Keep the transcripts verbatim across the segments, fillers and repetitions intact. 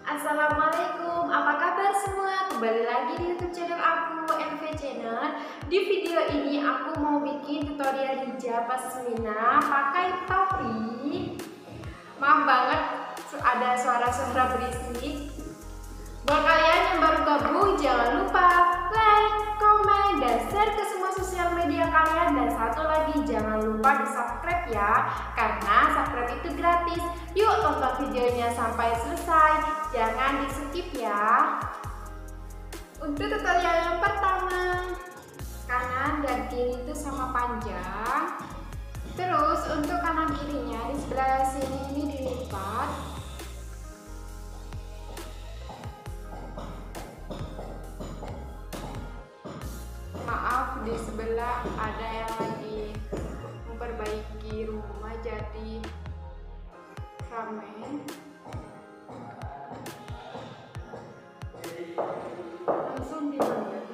Assalamualaikum, apa kabar semua? Kembali lagi di YouTube channel aku, M V Channel. Di video ini aku mau bikin tutorial hijab pasmina pakai topi. Maaf banget ada suara-suara berisik. Buat kalian yang baru gabung, jangan lupa like, komen, dan share ke semua sosial media kalian. Dan satu lagi, jangan lupa di subscribe ya, karena subscribe itu gratis. Yuk tonton videonya sampai selesai, jangan di skip ya. Untuk tutorial yang pertama, kanan dan kiri itu sama panjang. Terus untuk kanan kirinya di sebelah sini ini dilipat. Maaf, di sebelah ada yang lagi memperbaiki rumah jadi ramen. Langsung dimulai.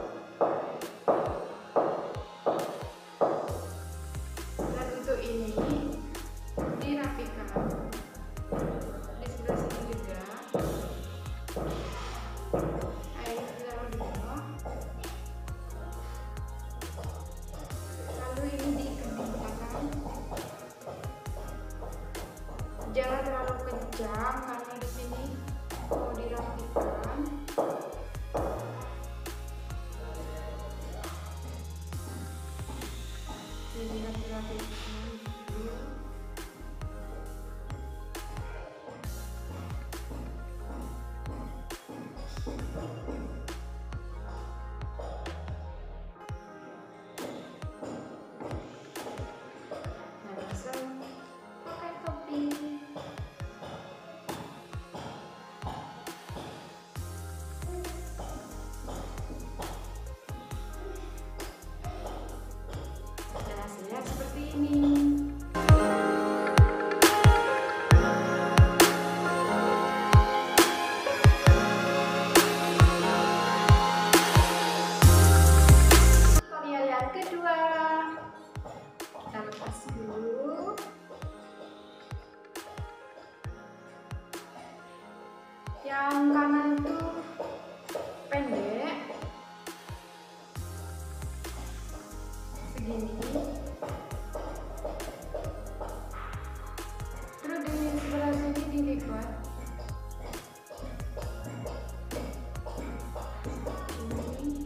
Dan untuk ini dirapikan. Di sebelah sini juga. Air ditaruh di bawah. Lalu ini dikencangkan. Jangan terlalu kencang karena di sini mau dirapikan. Ini dirapikan dulu. Dan langsung pakai topi. Dan hasilnya seperti ini. Tutorial yang kedua, kita lepas dulu. Yang kanan itu pendek segini. Terus di sebelah sini dilipat. Ini.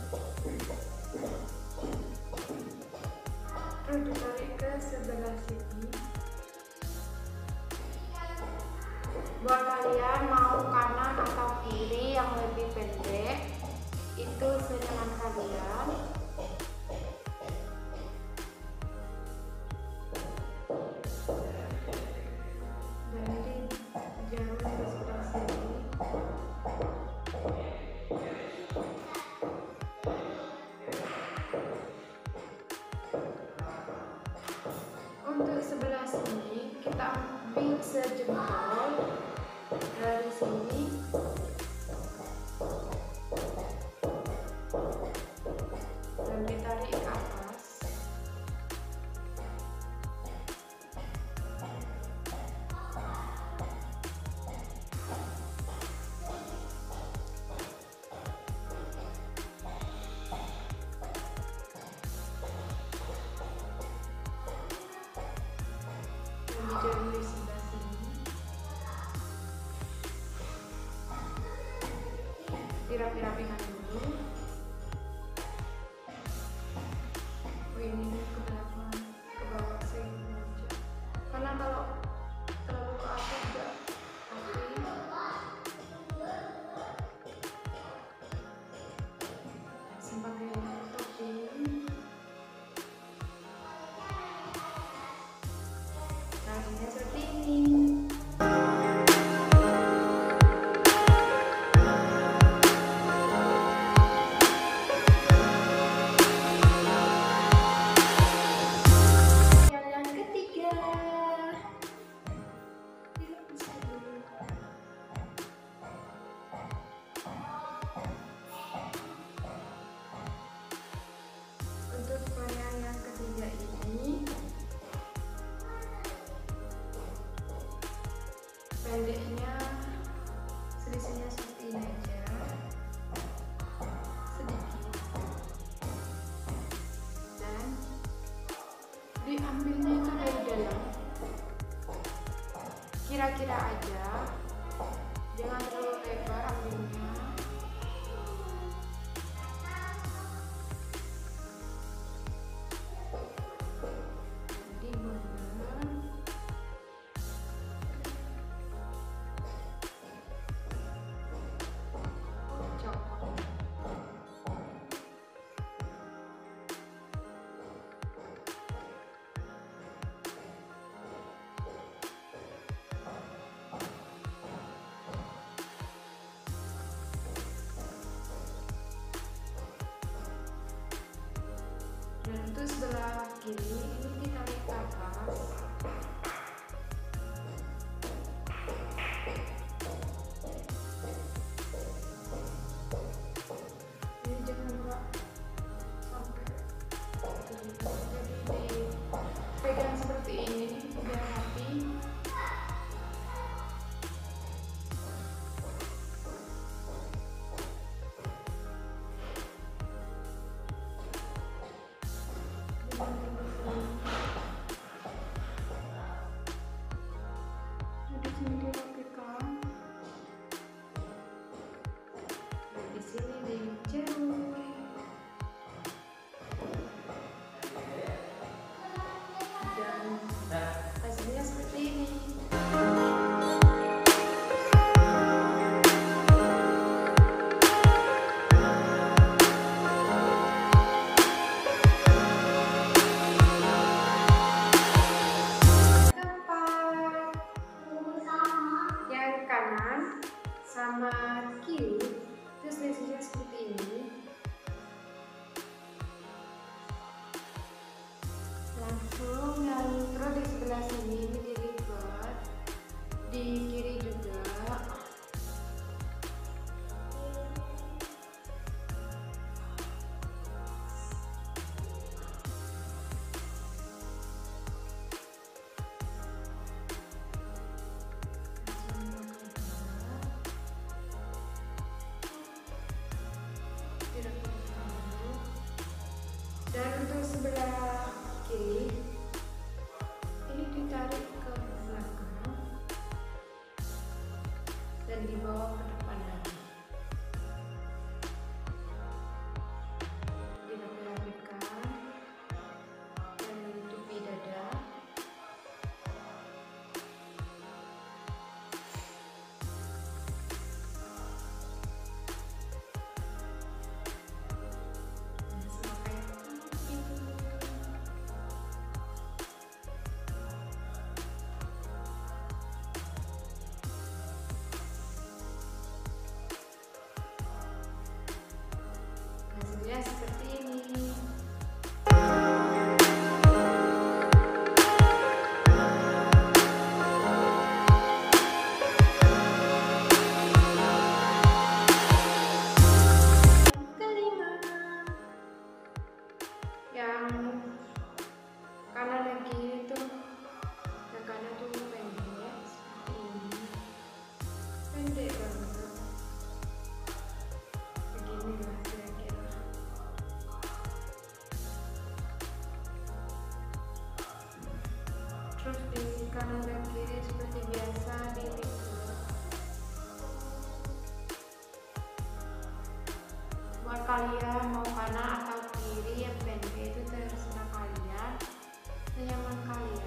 Terus ditarik ke sebelah sini. Buat kalian mau kanan atau kiri yang lebih pendek, itu senyaman kalian. Jadi jangan ke sebelah sini. Untuk sebelah sini kita ambil sejempol dari sini. Dan ditarik ke atas. Dan dijauh di sebelah sini. Dirapi-rapikan dulu. Oh, ini ke belakang, ke bawah sini aja. Karena kalau terlalu ke atas juga rapi. Sebagai topi. Nah, hasilnya seperti ini. ambilnya itu dari dalam, kira-kira aja, jangan terlalu lebar ambilnya. Jadi benar coklat. Dan untuk sebelah kiri ini ditarik ke atas. Ini jangan lupa sampai terlibat. Jadi dipegang seperti ini biar rapi. Di sini dirapikan, di sini dijeruk, dan hasilnya seperti ini. Kanan sama kiri itu selisihnya seperti ini. Langsung yang terus di sebelah sini ini dilipat, di kiri juga. Dan untuk sebelah kiri ini ditarik ke belakang dan dibawa ke depan lagi, dirapikan dan menutupi dada. Hasilnya seperti ini. Kelima, yang kanan dan kiri tuh, yang kanan tuh pendek seperti ini, pendek banget, begini lah kira-kira. Terus di kanan dan kiri seperti biasa dilipat. Buat kalian mau kanan atau kiri yang pendek itu terserah kalian, senyaman kalian.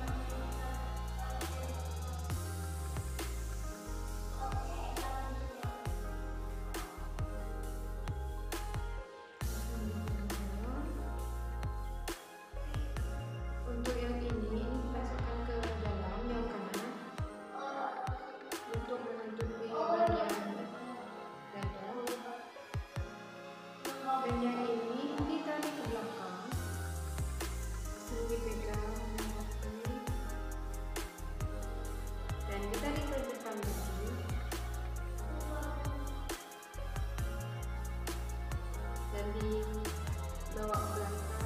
Untuk yang ini, ini dimasukkan ke dalam yang kanan untuk menutupi bagian dada. Dan yang ini ditarik ke belakang, sering dipegang dan ditarik ke depan lagi, dan dibawa ke belakang.